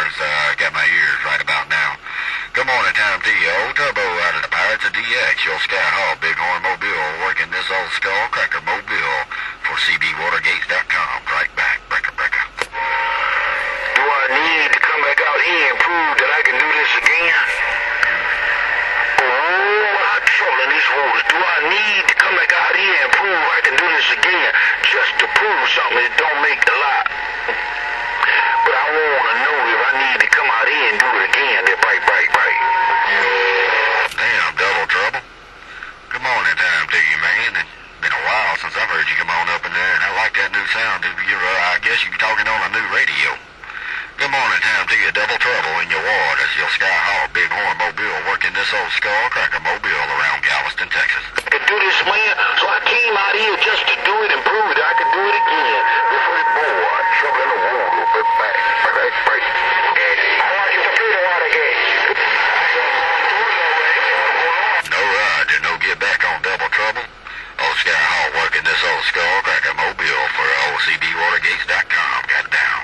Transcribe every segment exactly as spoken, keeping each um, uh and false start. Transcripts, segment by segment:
waters. Uh, got my ears right about now. Good morning, time to you. Old Turbo out of the Pirates of D X. Your Sky Hall, Bighorn Mobile, working this old skull cracker mobile for C B Watergates dot com. Right back, breaker, breaker. Do I need to come back out here and prove that I can do this again? Oh, I'm trouble in these waters. Do I need to come back out here and prove I can do this again just to prove something that don't make a lot? But I want to know if I need to come out here and do it again. That right, right, right. Damn, double trouble. Good morning, time to you, man. It's been a while since I've heard you come on up in there, and I like that new sound. You're, uh, I guess you're talking on a new radio. Good morning, time to you. Double trouble in your waters. Your Sky Hall, Bighorn Mobile, working this old skull cracker mobile around Galveston, Texas. I could do this, man, so I came out here just to do it and prove that I could do it again. Before the boy, trouble in the water, but back, right, right, right. I want you to feel the water again. No ride, no get back on double trouble. Old Sky Hall working this old skull cracker mobile for O C B Watergates dot com. Got down.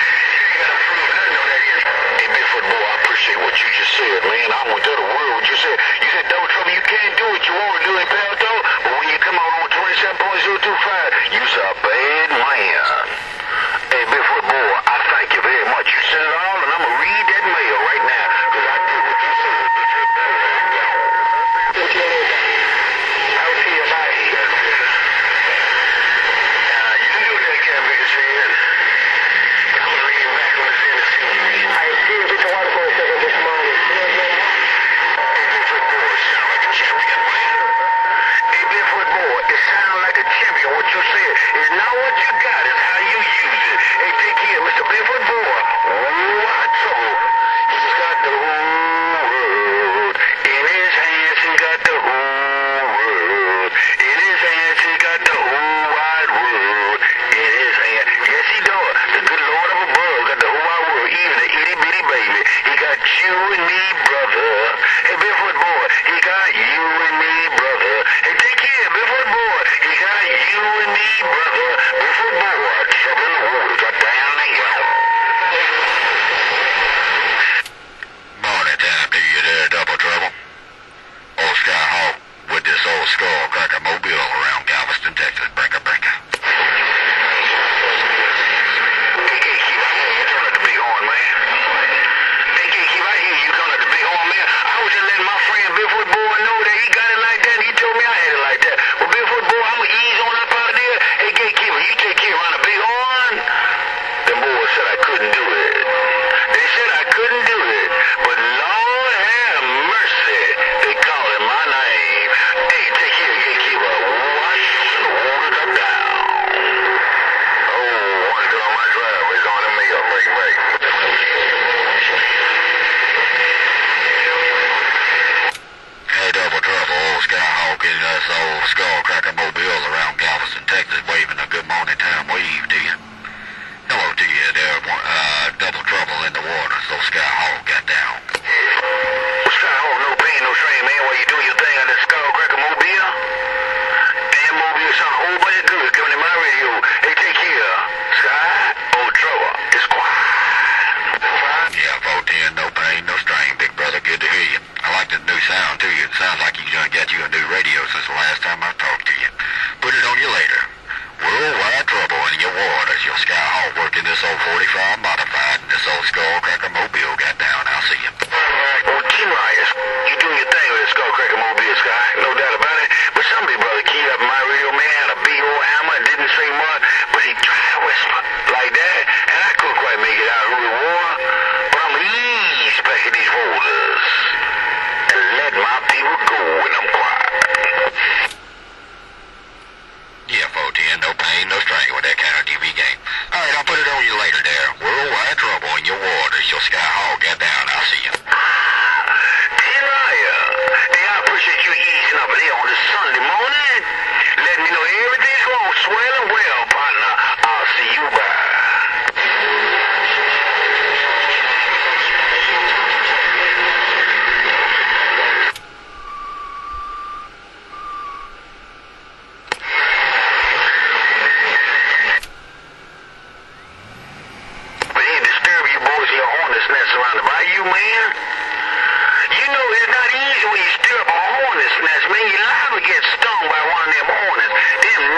What you just said, man, I went to the world. What you said, you said double trouble, you can't do what you want to do in Pelto, but when you come out on twenty-seven point zero two five, you's a bad man. Hey, Bigfoot boy, I thank you very much. You said it all, and I'm going to read that mail right now, because I did what you said. I'll see you back here. Uh, you can do that again, Big said. I'm going to read it back on the center. I see you, Big Water for a second. What you said is not what you got, it's how you use it. Hey, take care, Mister Bigfoot boy. Oh, I trouble. He's got the whole world in his hands. He got the whole world in his hands. He got the whole wide world in his hands. Yes, he does. The good Lord of above got the whole wide world, even the itty bitty baby. He got you and me, brother. Hey, Bigfoot boy, he got you and me, brother. Hey, take care, Bigfoot boy. He got you and me, brother. Bigfoot boy, trouble in the water, got down the hill. Morning time to you there, double trouble. Old Sky Hall with this old skull cracker mobile around Galveston, Texas. Breaker, breaker. Hey, Gatekeep, I hear you turn at the big horn, man. Hey, Gatekeep, I hear you turn at the big horn, man. I was just letting my friend Bigfoot boy know that he got it like that, and he told me I had it like that. Well, Bigfoot boy, I'm gonna ease on up out there. Hey, Gatekeeper, you take care around the big horn. Them boys said I couldn't do it. They said I couldn't do it. But Lord have mercy, they called it my name. Hey, take care, Gatekeeper. Watch the water come down. Oh, one girl on my driveway's on the mail. Break, break. Hey, double trouble. Old Sky Hawk in this old skull cracker mobile around Galveston, Texas, waving a good morning time wave to you. Hello to you there, uh, double trouble in the waters. Old Sky Hawk got down. Well, Sky Hawk, no pain, no strain, man. While you doing your thing on that skull cracker mobile? Damn mobile sound a whole bunch of good coming in my radio. Hey, take care. Sky, old trouble. It's quiet. Yeah, four ten, no pain, no strain, big brother. Good to hear you. I like the new sound to you. It sounds like you done got you a new radio since the last time I talked to you. Put it on you later. Worldwide trouble in your waters. Your Sky Hawk working this old forty-five modified and this old skull cracker mobile got down. I'll see you. Well, T-Myers, you doing your thing with that skull cracker mobile, Sky. No doubt about it. But some big brother keyed up my radio man, had a big old hammer, and didn't say much, but he tried to whisper like that, and I couldn't quite make it out who it was. But I'm eased back in these waters and let my people go when I'm quiet. Yeah, four ten, no pain, no strain with that kind of T V game. All right, I'll put it on you later there. Worldwide trouble in your waters. Your Sky Hawk got down. I'll see you. T-Myers, hey, I appreciate you easing up there on this Sunday morning. Letting me know everything's going swell and well, partner. I'll see you bye. But he disturb you boys in your hornet's nest. Bayou man. You know it's not easy when you stir up a hornet's nest, man. You're liable to get stung by one of them hornets. Them